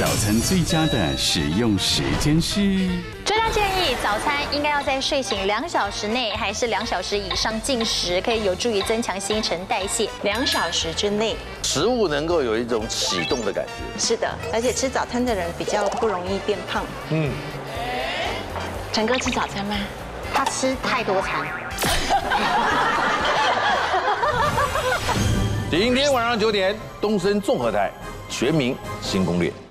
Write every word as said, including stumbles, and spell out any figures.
早餐最佳的使用时间是。 专家建议，早餐应该要在睡醒两小时内，还是两小时以上进食，可以有助于增强新陈代谢。 两小时之内， 食物能够有一种启动的感觉。 是的，而且吃早餐的人比较不容易变胖。 嗯， 陈哥吃早餐吗？ 他吃太多餐。 今天晚上九点，东森综合台《全民新攻略》。